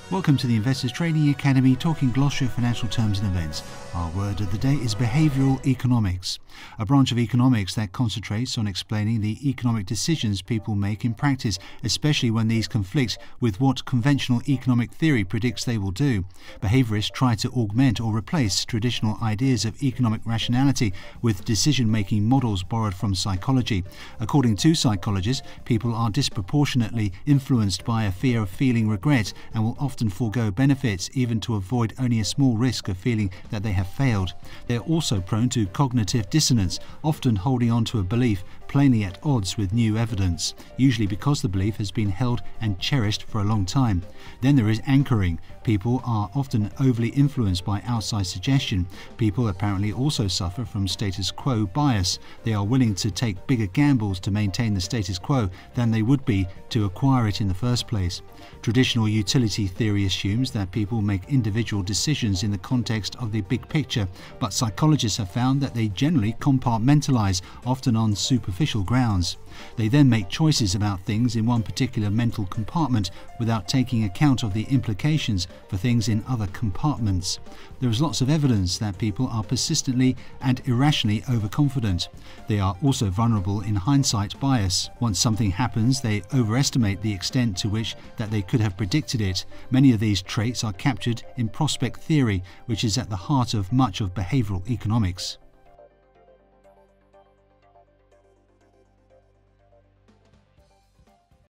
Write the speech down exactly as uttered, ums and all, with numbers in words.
Welcome to the Investors Trading Academy, talking glossary of financial terms and events. Our word of the day is behavioral economics, a branch of economics that concentrates on explaining the economic decisions people make in practice, especially when these conflict with what conventional economic theory predicts they will do. Behaviorists try to augment or replace traditional ideas of economic rationality with decision-making models borrowed from psychology. According to psychologists, people are disproportionately influenced by a fear of feeling regret and will often forgo benefits even to avoid only a small risk of feeling that they have failed. They are also prone to cognitive dissonance, often holding on to a belief plainly at odds with new evidence, usually because the belief has been held and cherished for a long time. Then there is anchoring. People are often overly influenced by outside suggestion. People apparently also suffer from status quo bias. They are willing to take bigger gambles to maintain the status quo than they would be to acquire it in the first place. Traditional utility theory assumes that people make individual decisions in the context of the big picture, but psychologists have found that they generally compartmentalize, often on superficial grounds. They then make choices about things in one particular mental compartment without taking account of the implications for things in other compartments. There is lots of evidence that people are persistently and irrationally overconfident. They are also vulnerable in hindsight bias. Once something happens, they overestimate the extent to which that they could have predicted it. Many of these traits are captured in prospect theory, which is at the heart of much of behavioral economics.